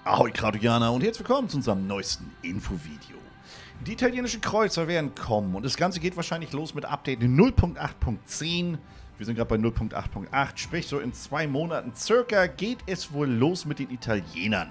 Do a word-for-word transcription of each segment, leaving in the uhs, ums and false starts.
Ahoi Kraudianer und herzlich willkommen zu unserem neuesten Infovideo. Die italienischen Kreuzer werden kommen und das Ganze geht wahrscheinlich los mit Update null Punkt acht Punkt zehn. Wir sind gerade bei null Punkt acht Punkt acht, sprich so in zwei Monaten circa geht es wohl los mit den Italienern.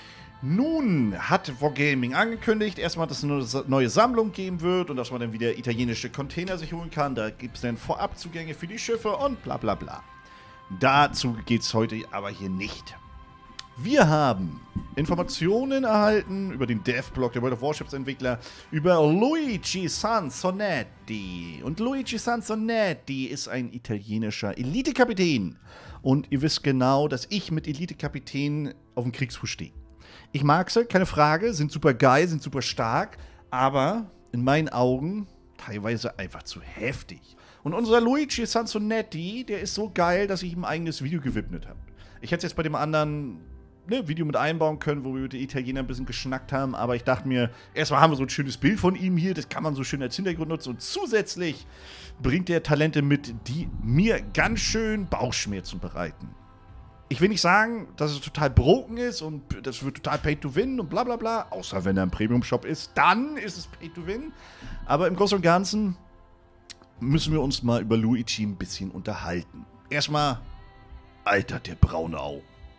Nun hat Wargaming angekündigt, erstmal, dass es eine neue Sammlung geben wird und dass man dann wieder italienische Container sich holen kann. Da gibt es dann Vorabzugänge für die Schiffe und bla bla bla. Dazu geht es heute aber hier nicht. Wir haben Informationen erhalten über den Dev-Blog der World of Warships-Entwickler, über Luigi Sansonetti. Und Luigi Sansonetti ist ein italienischer Elite-Kapitän. Und ihr wisst genau, dass ich mit Elite-Kapitän auf dem Kriegsfuß stehe. Ich mag sie, keine Frage, sind super geil, sind super stark, aber in meinen Augen teilweise einfach zu heftig. Und unser Luigi Sansonetti, der ist so geil, dass ich ihm ein eigenes Video gewidmet habe. Ich hätte es jetzt bei dem anderen ne, Video mit einbauen können, wo wir mit den Italienern ein bisschen geschnackt haben, aber ich dachte mir, erstmal haben wir so ein schönes Bild von ihm hier, das kann man so schön als Hintergrund nutzen und zusätzlich bringt er Talente mit, die mir ganz schön Bauchschmerzen bereiten. Ich will nicht sagen, dass es total broken ist und das wird total Pay to Win und bla bla bla, außer wenn er ein Premium-Shop ist, dann ist es Pay to Win. Aber im Großen und Ganzen müssen wir uns mal über Luigi ein bisschen unterhalten. Erstmal, Alter, der braune Augen.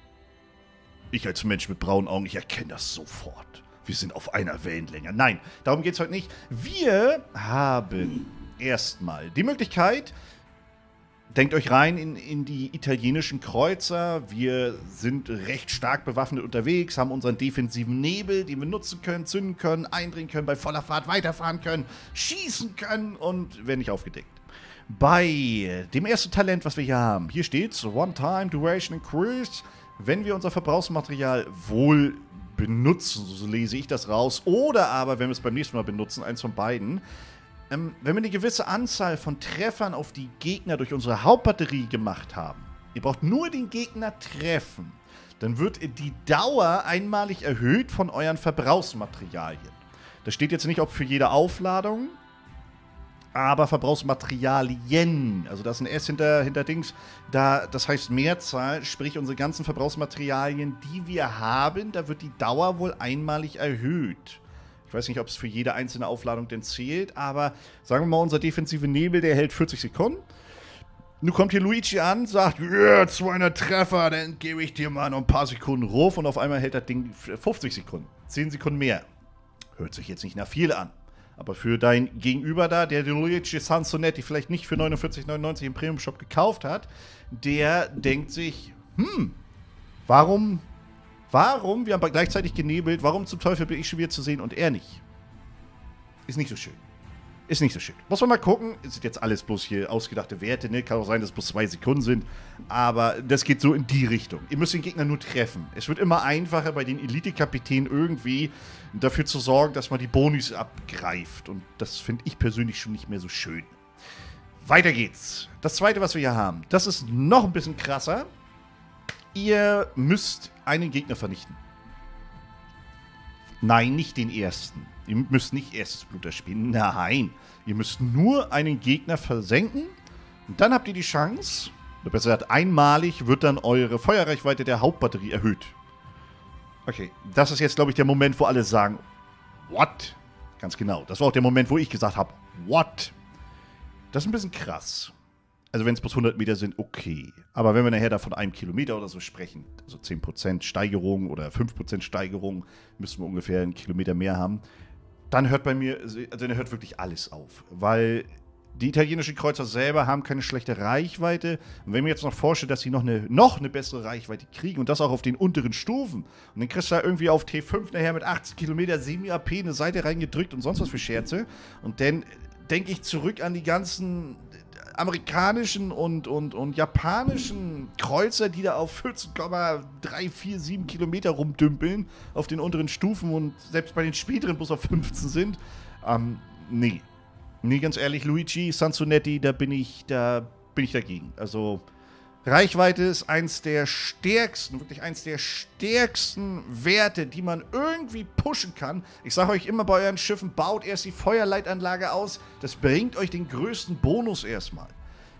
Ich als Mensch mit braunen Augen, ich erkenne das sofort. Wir sind auf einer Wellenlänge. Nein, darum geht es heute nicht. Wir haben erstmal die Möglichkeit, denkt euch rein in, in die italienischen Kreuzer. Wir sind recht stark bewaffnet unterwegs, haben unseren defensiven Nebel, den wir nutzen können, zünden können, eindringen können, bei voller Fahrt weiterfahren können, schießen können und werden nicht aufgedeckt. Bei dem ersten Talent, was wir hier haben, hier steht's, One-Time Duration Increase. Wenn wir unser Verbrauchsmaterial wohl benutzen, so lese ich das raus, oder aber, wenn wir es beim nächsten Mal benutzen, eins von beiden, ähm, wenn wir eine gewisse Anzahl von Treffern auf die Gegner durch unsere Hauptbatterie gemacht haben, ihr braucht nur den Gegner treffen, dann wird die Dauer einmalig erhöht von euren Verbrauchsmaterialien. Das steht jetzt nicht, ob für jede Aufladung, aber Verbrauchsmaterialien, also da ist ein S hinter, hinter Dings, da, das heißt Mehrzahl, sprich unsere ganzen Verbrauchsmaterialien, die wir haben, da wird die Dauer wohl einmalig erhöht. Ich weiß nicht, ob es für jede einzelne Aufladung denn zählt, aber sagen wir mal, unser defensive Nebel, der hält vierzig Sekunden. Nun kommt hier Luigi an, sagt, yeah, zweihundert Treffer, dann gebe ich dir mal noch ein paar Sekunden Ruf und auf einmal hält das Ding fünfzig Sekunden, zehn Sekunden mehr. Hört sich jetzt nicht nach viel an. Aber für dein Gegenüber da, der den Luigi Sansonetti vielleicht nicht für neunundvierzig neunundneunzig im Premium-Shop gekauft hat, der denkt sich, hm, warum, warum, wir haben gleichzeitig genebelt, warum zum Teufel bin ich schon wieder zu sehen und er nicht? Ist nicht so schön. Ist nicht so schön. Muss man mal gucken, es sind jetzt alles bloß hier ausgedachte Werte, ne? Kann auch sein, dass es bloß zwei Sekunden sind, aber das geht so in die Richtung. Ihr müsst den Gegner nur treffen. Es wird immer einfacher, bei den Elite-Kapitänen irgendwie dafür zu sorgen, dass man die Bonis abgreift und das finde ich persönlich schon nicht mehr so schön. Weiter geht's. Das zweite, was wir hier haben, das ist noch ein bisschen krasser. Ihr müsst einen Gegner vernichten. Nein, nicht den ersten. Ihr müsst nicht erstes Blut erspielen. Nein. Ihr müsst nur einen Gegner versenken. Und dann habt ihr die Chance, oder besser gesagt, einmalig wird dann eure Feuerreichweite der Hauptbatterie erhöht. Okay, das ist jetzt, glaube ich, der Moment, wo alle sagen, what? Ganz genau. Das war auch der Moment, wo ich gesagt habe, what? Das ist ein bisschen krass. Also wenn es bloß hundert Meter sind, okay. Aber wenn wir nachher da von einem Kilometer oder so sprechen, also zehn Prozent Steigerung oder fünf Prozent Steigerung, müssen wir ungefähr einen Kilometer mehr haben, dann hört bei mir, also dann hört wirklich alles auf. Weil die italienischen Kreuzer selber haben keine schlechte Reichweite. Und wenn ich mir jetzt noch vorstelle, dass sie noch eine, noch eine bessere Reichweite kriegen und das auch auf den unteren Stufen, und dann kriegst du da irgendwie auf T fünf nachher mit achtzig Kilometer Semi-A P eine Seite reingedrückt und sonst was für Scherze. Und dann denke ich zurück an die ganzen amerikanischen und, und, und japanischen Kreuzer, die da auf vierzehn Komma drei vier sieben Kilometer rumdümpeln, auf den unteren Stufen und selbst bei den späteren bloß auf fünfzehn sind. Ähm, nee. Nee, ganz ehrlich, Luigi Sansonetti, da bin ich, da bin ich dagegen. Also, Reichweite ist eins der stärksten, wirklich eins der stärksten Werte, die man irgendwie pushen kann. Ich sage euch immer bei euren Schiffen, baut erst die Feuerleitanlage aus. Das bringt euch den größten Bonus erstmal.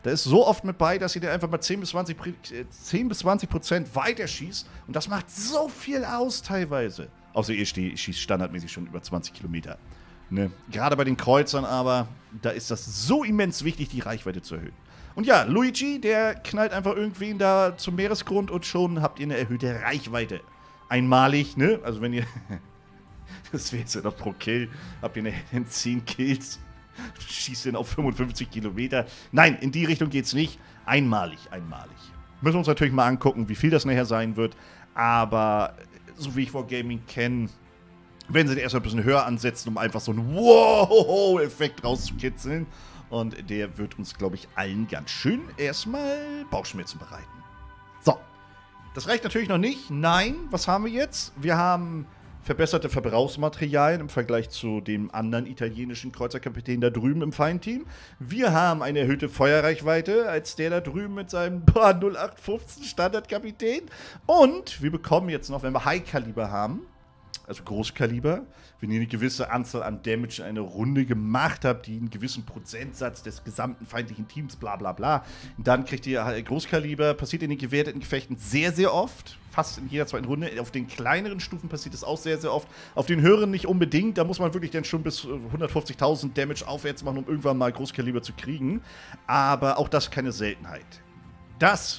Da ist so oft mit bei, dass ihr einfach mal zehn bis zwanzig Prozent weiter schießt. Und das macht so viel aus teilweise. Außer ihr schießt standardmäßig schon über zwanzig Kilometer. Ne? Gerade bei den Kreuzern aber, da ist das so immens wichtig, die Reichweite zu erhöhen. Und ja, Luigi, der knallt einfach irgendwen da zum Meeresgrund und schon habt ihr eine erhöhte Reichweite. Einmalig, ne? Also wenn ihr, das wäre jetzt ja noch pro Kill, habt ihr eine zehn Kills, schießt den auf fünfundfünfzig Kilometer. Nein, in die Richtung geht's nicht. Einmalig, einmalig. Müssen wir uns natürlich mal angucken, wie viel das nachher sein wird. Aber so wie ich Wargaming kenne, werden sie den erstmal ein bisschen höher ansetzen, um einfach so einen Wow-Effekt rauszukitzeln. Und der wird uns, glaube ich, allen ganz schön erstmal Bauchschmerzen bereiten. So, das reicht natürlich noch nicht. Nein, was haben wir jetzt? Wir haben verbesserte Verbrauchsmaterialien im Vergleich zu dem anderen italienischen Kreuzerkapitän da drüben im Feindteam. Wir haben eine erhöhte Feuerreichweite als der da drüben mit seinem null acht fünfzehn Standardkapitän. Und wir bekommen jetzt noch, wenn wir High-Kaliber haben, also Großkaliber, wenn ihr eine gewisse Anzahl an Damage in einer Runde gemacht habt, die einen gewissen Prozentsatz des gesamten feindlichen Teams, bla bla bla, dann kriegt ihr Großkaliber, passiert in den gewerteten Gefechten sehr, sehr oft, fast in jeder zweiten Runde. Auf den kleineren Stufen passiert es auch sehr, sehr oft. Auf den höheren nicht unbedingt, da muss man wirklich dann schon bis hundertfünfzigtausend Damage aufwärts machen, um irgendwann mal Großkaliber zu kriegen. Aber auch das keine Seltenheit. Das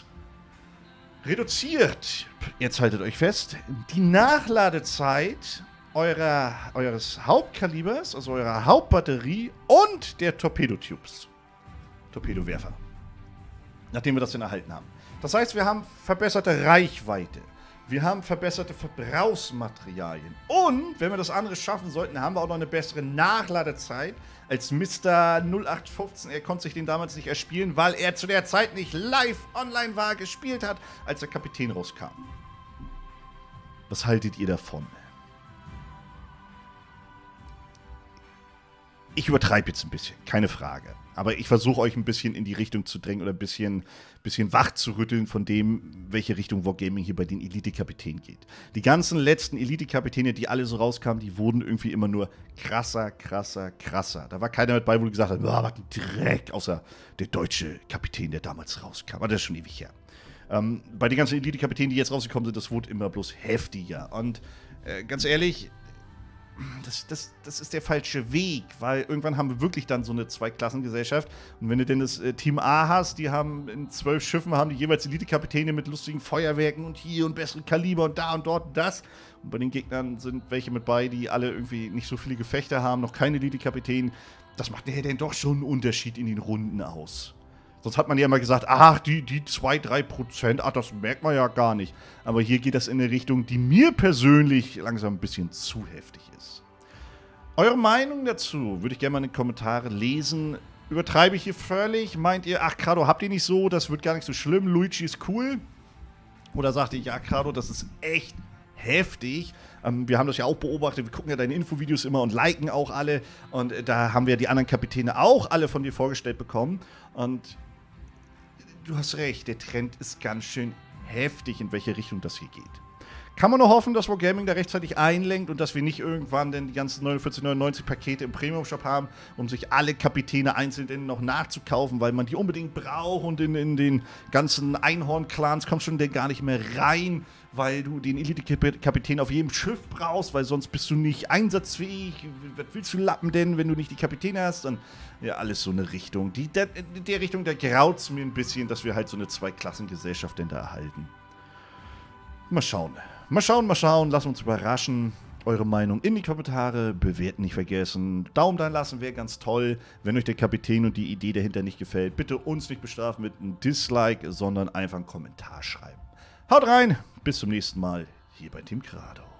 reduziert, jetzt haltet euch fest, die Nachladezeit eurer, eures Hauptkalibers, also eurer Hauptbatterie und der Torpedotubes. Torpedowerfer. Nachdem wir das dann erhalten haben. Das heißt, wir haben verbesserte Reichweite. Wir haben verbesserte Verbrauchsmaterialien. Und, wenn wir das andere schaffen sollten, haben wir auch noch eine bessere Nachladezeit als Mister null acht fünfzehn. Er konnte sich den damals nicht erspielen, weil er zu der Zeit nicht live online war, gespielt hat, als der Kapitän rauskam. Was haltet ihr davon? Ich übertreibe jetzt ein bisschen, keine Frage. Aber ich versuche euch ein bisschen in die Richtung zu drängen oder ein bisschen, bisschen wach zu rütteln von dem, welche Richtung Wargaming hier bei den Elite-Kapitänen geht. Die ganzen letzten Elite-Kapitäne, die alle so rauskamen, die wurden irgendwie immer nur krasser, krasser, krasser. Da war keiner mit bei, wo du gesagt hast, was ein Dreck, außer der deutsche Kapitän, der damals rauskam. Aber das ist schon ewig her. Ähm, bei den ganzen Elite-Kapitänen, die jetzt rausgekommen sind, das wurde immer bloß heftiger. Und äh, ganz ehrlich, Das, das, das ist der falsche Weg, weil irgendwann haben wir wirklich dann so eine Zweiklassengesellschaft. Und wenn du denn das äh, Team A hast, die haben in zwölf Schiffen, haben die jeweils Elite-Kapitäne mit lustigen Feuerwerken und hier und bessere Kaliber und da und dort und das. Und bei den Gegnern sind welche mit bei, die alle irgendwie nicht so viele Gefechte haben, noch keine Elite-Kapitäne. Das macht nachher dann doch schon einen Unterschied in den Runden aus. Sonst hat man ja immer gesagt, ach, die, die zwei, drei Prozent, ach, das merkt man ja gar nicht. Aber hier geht das in eine Richtung, die mir persönlich langsam ein bisschen zu heftig ist. Eure Meinung dazu würde ich gerne mal in den Kommentaren lesen. Übertreibe ich hier völlig? Meint ihr, ach, Crado, habt ihr nicht so, das wird gar nicht so schlimm, Luigi ist cool? Oder sagt ihr, ja, Crado, das ist echt heftig. Ähm, wir haben das ja auch beobachtet, wir gucken ja deine Infovideos immer und liken auch alle. Und äh, da haben wir die anderen Kapitäne auch alle von dir vorgestellt bekommen. Und du hast recht, der Trend ist ganz schön heftig, in welche Richtung das hier geht. Kann man nur hoffen, dass Wargaming da rechtzeitig einlenkt und dass wir nicht irgendwann denn die ganzen neunundvierzig neunundneunzig Pakete im Premium-Shop haben, um sich alle Kapitäne einzeln noch nachzukaufen, weil man die unbedingt braucht und in, in den ganzen Einhorn-Clans kommst du denn gar nicht mehr rein, weil du den Elite-Kapitän auf jedem Schiff brauchst, weil sonst bist du nicht einsatzfähig. Was willst du lappen denn, wenn du nicht die Kapitäne hast? Dann ja, alles so eine Richtung. Die, der, in der Richtung, da graut es mir ein bisschen, dass wir halt so eine Zweiklassengesellschaft denn da erhalten. Mal schauen. Mal schauen, mal schauen. Lasst uns überraschen. Eure Meinung in die Kommentare. Bewerten nicht vergessen. Daumen da lassen wäre ganz toll. Wenn euch der Kapitän und die Idee dahinter nicht gefällt, bitte uns nicht bestrafen mit einem Dislike, sondern einfach einen Kommentar schreiben. Haut rein. Bis zum nächsten Mal hier bei Team Crado.